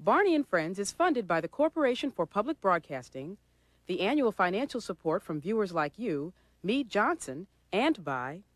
Barney and Friends is funded by the Corporation for Public Broadcasting, the annual financial support from viewers like you, Meade Johnson, and by